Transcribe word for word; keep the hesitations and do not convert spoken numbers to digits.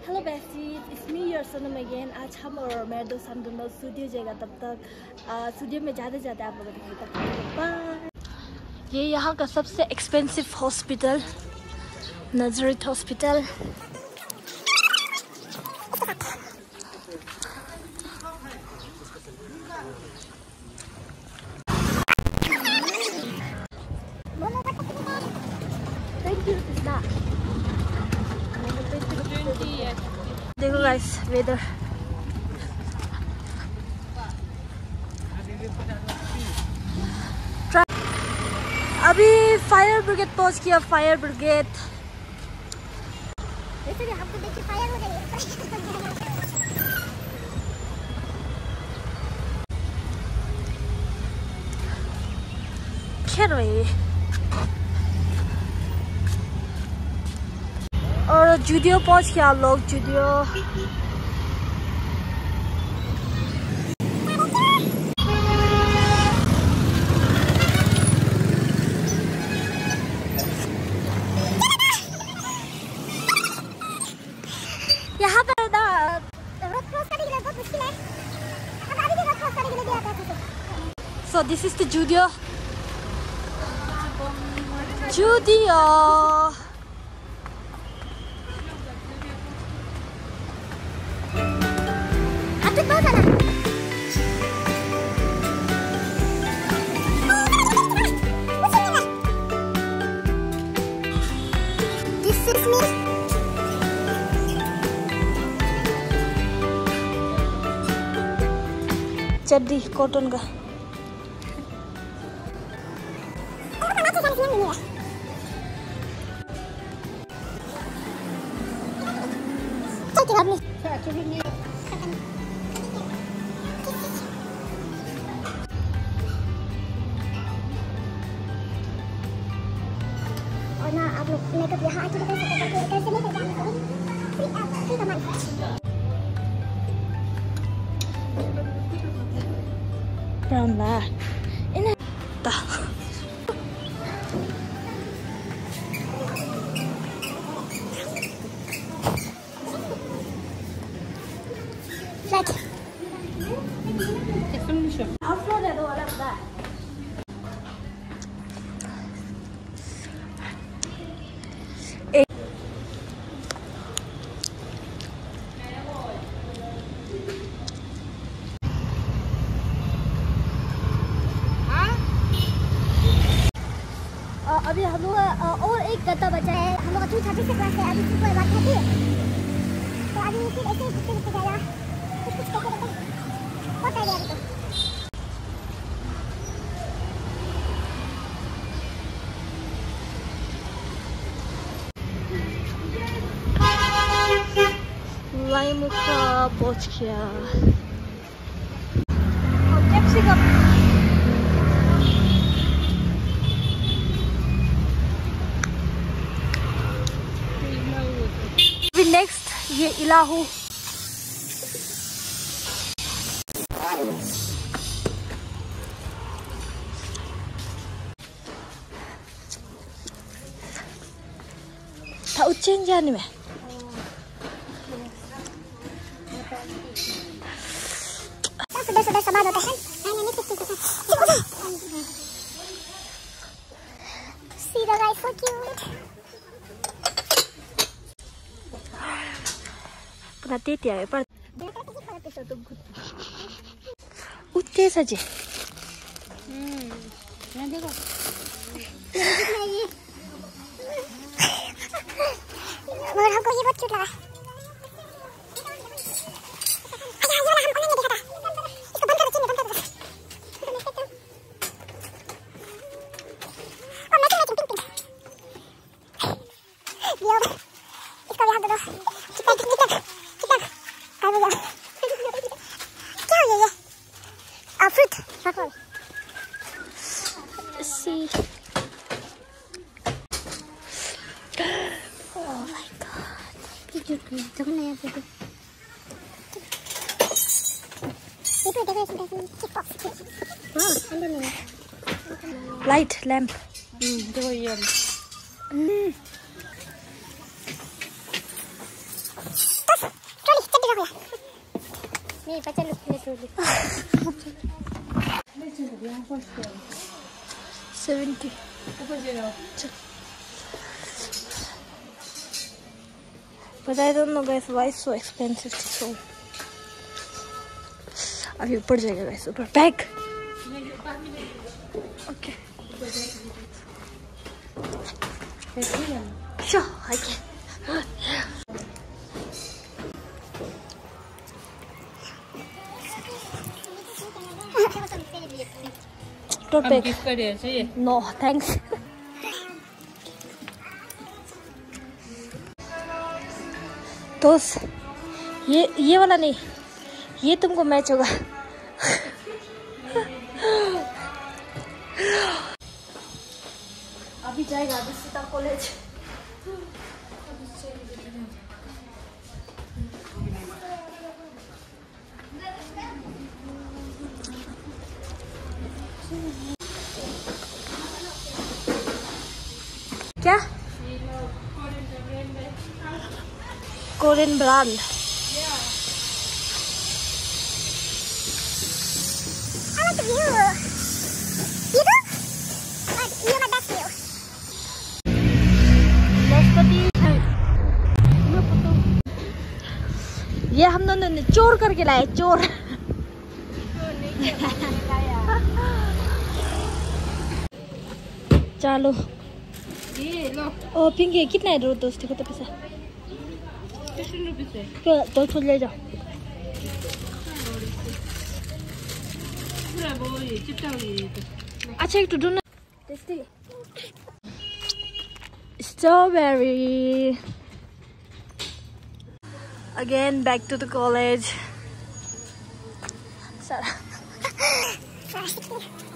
Hello besties, it's me your Sanam again. आज हम और मेरे दोस्त हम दोनों स्टूडियो जाएगा। तब तक स्टूडियो में जाते जाते आप लोगों को दिखाएंगे। तब तक बाय। ये यहाँ का सबसे एक्सपेंसिव हॉस्पिटल, नजरत हॉस्पिटल। देखो गाइस वेदर। अभी फायर ब्रिगेड पहुंच गया। फायर ब्रिगेड हमको देखिए फायर हो गई। खेल रही और जूडियो पहुंच गया लोग। जूडियो यहाँ पर रोड क्रॉस करने के लिए बहुत मुश्किल है। अब अभी भी रोड क्रॉस करने के लिए भी आता है। So this is the Zudio. Zudio चड्डी कॉटन का। और ना आप लोग मेकअप यहाँ आके कर सकते हैं। कैसे लेकर जाना brown lah ini tah flat upload ada wala dah अभी हम लोग और एक गद्दा बचा है। हम लोग टू थर्टी से क्लास है। अभी सुबह बात थर्टी है तो अभी फिर ऐसे ही कुछ जाएगा। कुछ कुछ करके देखो बहुत आइडिया अभी तो लाइमुखा पहुंच गया। और कैप्सिकम नेक्स्ट ये इलाहू। था उच्चैन जाने में सुबह सुबह समाज होता है। See the guys so cute. Pernah titi ya, per. Utte saja. Hmm, nanti kok. मगर हमको ये बहुत क्यूट लगा। अच्छा ये वाला हमको नहीं दिखा था। इसको बंद करो, चीनी बंद करो। और मैचिंग मैचिंग पिंक पिंक। ये इसको यहाँ दे दो। Chicken chicken chicken. कर दो। क्या है ये? आ फ्रूट। रखो। सी। Light lamp. Hmm, देखो ये. Hmm. ये बच्चा लोग खेले तो seventy But I don't know guys why it's so expensive so अभी ऊपर जाएगा guys ऊपर bag okay sure I can Don't take. No, thanks. दोस्त ये ये वाला नहीं ये तुमको मैच होगा अभी जाएगा अभी सीता कॉलेज क्या Korean brand I like the view. You do? But you're my best view. ये हम दोनों ने चोर करके लाए चोर चलो ये लो ओ पिंकी कितना है दोस्ती को तो पैसा फिफ्टीन रुपीस है तो तो खुद ले जाओ पूरा वो ये चिपटा हुआ अच्छा एक तो ढूंढना tasty strawberry again back to the college. Sarah.